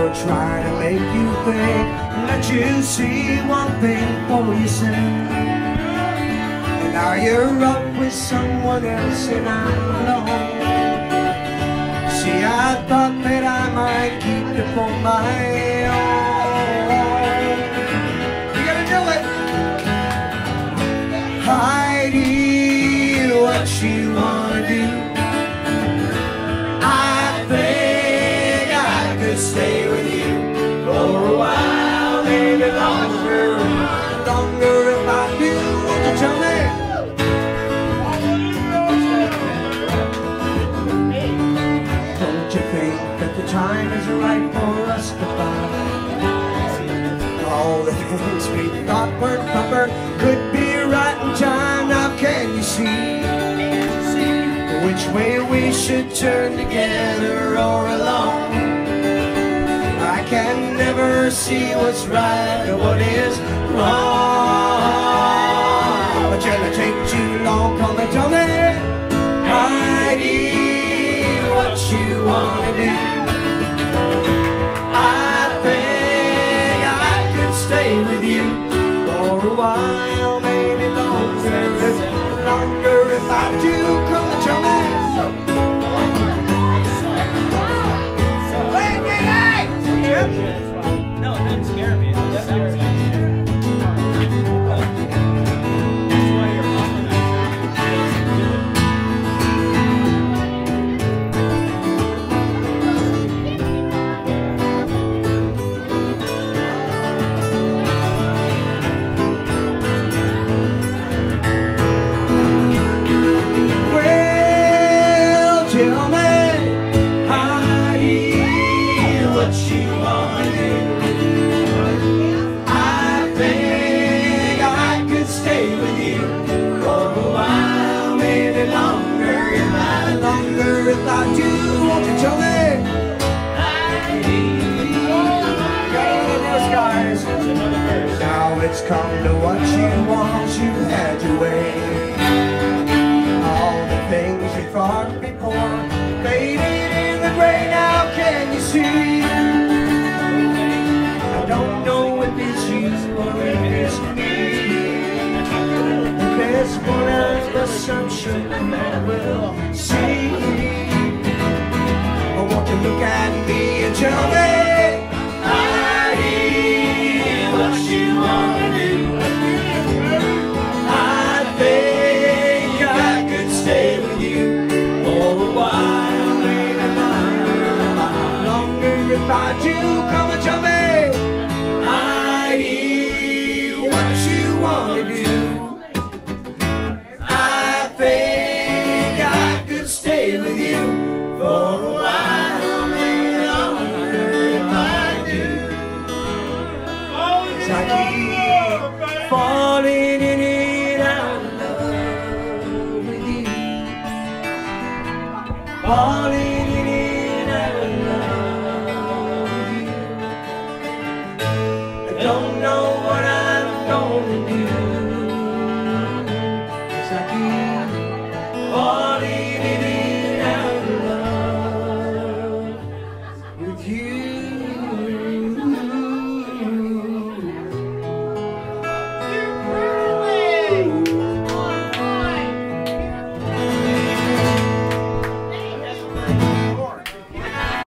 never try to make you think, let you see one thing for yourself. And now you're up with someone else and I'm alone. See, I thought that I might keep you for my own. You gotta do it. Heidi, what you wanna do? I think I could stay with you for a while, maybe longer if I do. Won't you tell me? Don't you think that the time is right for us to find? All the things we thought weren't proper could be right in time. Now can you see which way we should turn, together or alone? I can never see what's right or what is wrong. But shall it take too long? Come and tell me, Heidi, what you wanna do? I think I could stay with you for a while, maybe longer if I do. Come and tell me. No, it doesn't scare me. It just scares me. Tell me, Heidi, what you wanna do? I think I could stay with you for a while, maybe longer if I do. Won't you tell me, Heidi? Got another verse, guys. Now it's come to what you want, you had your way. All the things you thought before faded in the gray. Now can you see? I don't know if it's you or if it's me. If there's one assumption that we'll see. I want to look at me and tell me, Heidi, what you wanna do? I think I could stay with you for a while, maybe longer if I do. Come and tell me, Heidi, what you wanna do? I think I could stay with you for a while, maybe longer if I do. 'Cause I keep falling in and out of love with you. Falling